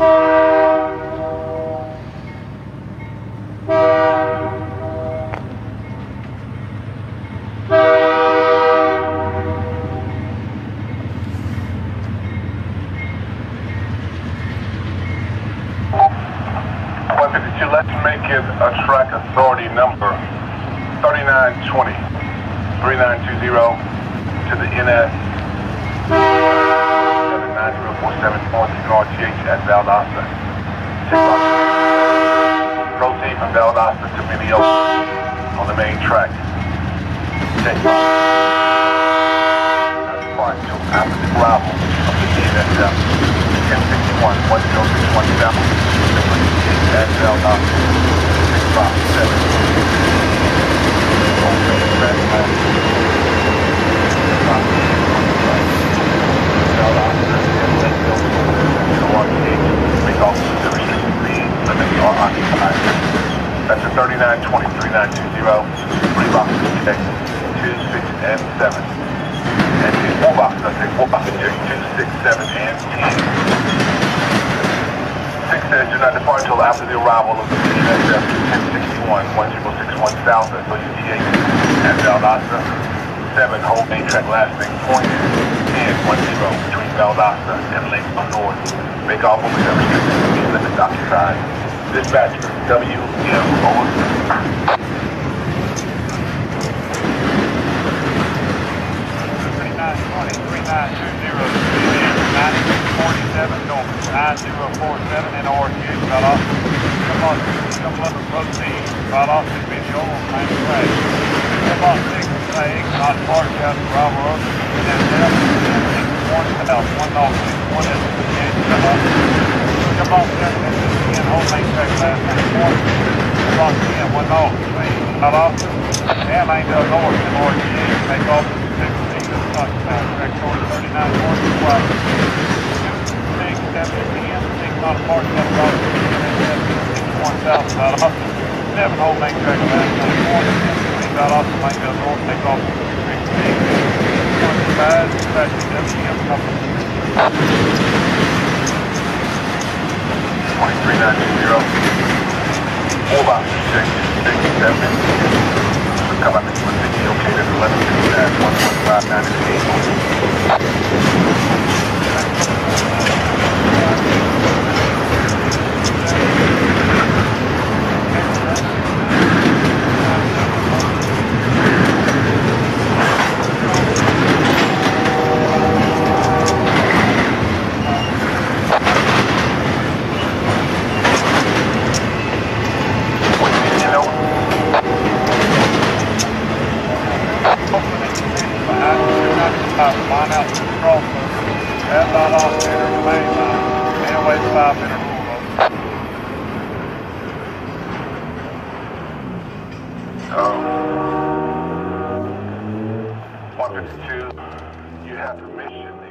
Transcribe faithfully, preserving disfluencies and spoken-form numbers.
A track authority number thirty-nine twenty, three nine two zero to the N S seven nine zero four seven north R T H at Valdosta. Proceed from Valdosta to Minneapolis on the main track. Take off. Depart until after the arrival of the B N S F ten sixty-one one zero six one south at Valdosta. Box seven. Open red line. Box make all the restricted speed limits are occupied. That's a thirty-nine twenty, three nine two zero. Three boxes check. Two, six, and seven. And two four boxes, I say four boxes check. Two, six, seven, and ten. Six says do not depart until after the arrival of the B N S F ten sixty-one one zero six one south at W T H at Valdosta. Seven hold main track lasting point ten one zero between Valdosta and Lake North. Make all movements and restricted speed limits occupied. Dispatcher W M over. thirty-nine twenty, three nine two zero, ninety-six forty-seven north, nine zero four seven in R T H, Valdosta. Come on, come on, proceed. Valdosta is visual on main track. Come on, six, eight, not parked out of Bravo Road, and then left, six, one south, one north, six, one is the end, Valdosta. Come on, seven, and ten, hold main track last nine, one, come on, ten, one north, Valdosta. And main to the north, in R T H, take off to six, track towards thirty-nine forty, five, six, seven, ten, six, not parked out of Bravo Road, one south, Valdosta. Seven, hold main track last nine, one, between Valdosta, main to the north, take off to six, six, twenty-five, dispatch W M company. twenty-three nine two zero. Four boxes, six, six, seven. Come up into the city, located at eleven fifty-nine, one one five nine eight. Line out to the crossroads. At Valdosta, enter the main line. Airways five, enter full load. Um, one fifty-two, you have permission.